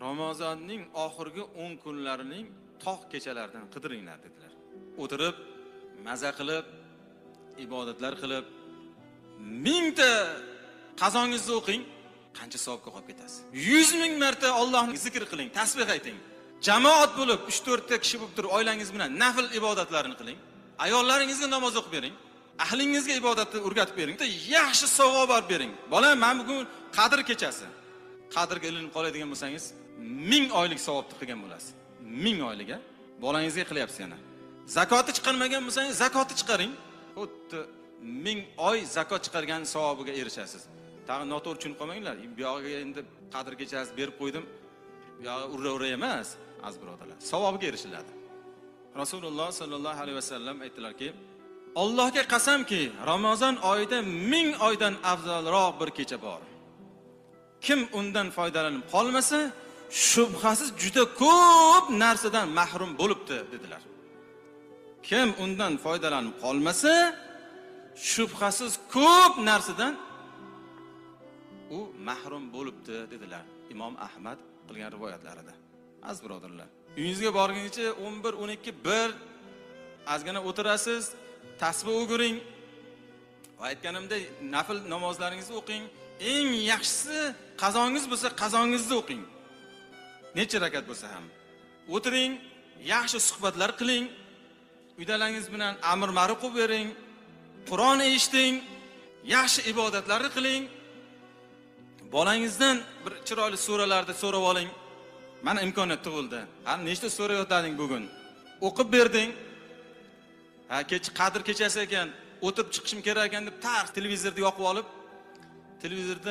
Ramazonning oxirgi 10 kunlarining tog' kechalaridan qidiringlar dedilar. O'tirib, maza qilib, ibodatlar qilib, 1000 ta qazongizni o'qing, qancha savobga qolib ketasiz. 100 ming marta Allohni zikr qiling, tasbih ayting. Jamoat bo'lib 3-4 ta kishi bo'lib turib, oilangiz bilan nafl ibodatlarini qiling. Ayollaringizga namoz o'qib bering. Ahlingizga ibodatni o'rgatib bering. Yaxshi savob olib bering. Bolam, men bugun Qadr kechasi. Qadrga ilinib qoladigan bo'lsangiz, 1000 oylik savobni qilgan bo'lasiz. 1000 oyliga bolangizga qilyapsiz yana. Zakotni chiqarmagan bo'lsangiz, zakotni chiqaring. Xuddi 1000 oy zakot chiqargan savobiga erishasiz. Tag'in noto'g'ri tushunib qolmanglar. Bu yog'iga endi Qadr kechasi berib qo'ydim. Bu yog'i urra-urra emas, aziz birodarlar. Savobiga erishiladi. Rasululloh sallallohu alayhi vasallam aytdilarki, Allohga qasamki, Ramazon oyida 1000 oydan afzalroq bir kecha bor. Kim undan foydalanib qolmasa, shubhasiz juda ko'p narsadan mahrum bo'libdi dedilar. Kim undan foydalanib qolmasa, shubhasiz ko'p narsadan u mahrum bo'libdi dedilar. Imom Ahmad qilgan rivoyatlarida. Aziz birodarlar, uyingizga borguncha 11, 12, 1 azgina o'tirasiz, tasbih o'qiring. Va aytganimdek, nafl namozlaringizni o'qing. Eng yaxshisi qazongiz bo'lsa, qazongizni o'qing. Necha rakat bo'lsa ham. O'tiring, yaxshi suhbatlar qiling. Uydalangiz bilan amr ma'ruf qilib bering. Qur'on eshiting, yaxshi ibodatlarni qiling. Bolangizdan bir chiroyli suralarni so'rab oling. Mana imkoniyat tug'ildi. Qani nechta sura yodlading bugun? O'qib berding. Ha, Qadr kechasi ekan, o'tib chiqishim kerak ekan deb televizorni yoqib olib, televizorda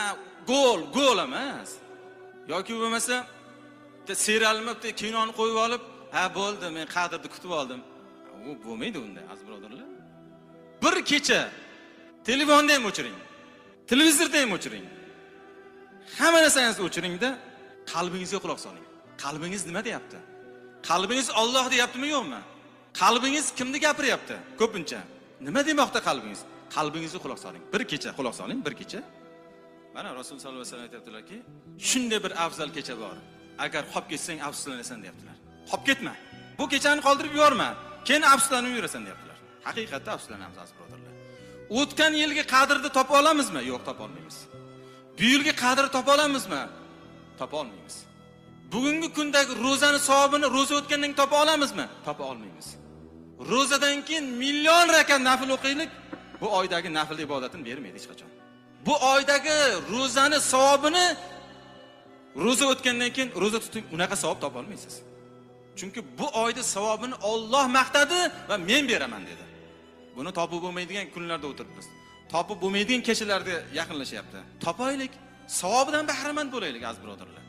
gol emas. Yoki bo'lmasa, serialni, kinoni qo'yib olib, ha bo'ldi, men Qadrni kutib oldim. U bo'lmaydi unday, aziz birodarlar. Bir kecha telefonda ham o'chiring. Televizorda ham o'chiring. Hamma narsangizni o'chiringda, qalbingizga quloq soling. Qalbingiz nima deyapti? Qalbingiz Alloh deyaptimi, yo'qmi? Qalbingiz kimni gapiryapti? Ko'pincha nima demoqda qalbingiz? Qalbingizga quloq soling. Bir kecha quloq soling, bir kecha. Mana Rasul sollallohu alayhi vasallam aytibdilarki, shunday bir afzal kecha bor. Agar qolib ketsang afsuslanasan deyaptilar. Qolib ketma. Bu kechani qoldirib yuborma. Keyin afsuslanib yurasan deyaptilar. Haqiqatda afsuslanamiz, aziz birodarlar. O'tgan yilgi Qadrni topa olamizmi? Yo'q, topa olmaymiz. Bu yilgi Qadrni topa olamizmi? Topa olmaymiz. Bugungi kundagi ro'zani savobini ro'za o'tgandan keyin topa olamizmi? Topa olmaymiz. Ro'zadan keyin million rakat nafl o'qiylik, bu oydagi nafl ibodatini bermaydi hech qachon. Bu oydagi ro'zani savobini ro'za o'tgandan keyin ro'za tuting, unaqa savob topa olmaysiz. Chunki bu oyda savobini Alloh maqtadi va men beraman dedi. Buni topib bo'lmaydigan kunlarda o'tiribmiz. Topib bo'lmaydigan kechalarda yaqinlashyapti. Topaylik, savobidan bahramand bo'laylik, aziz birodarlar.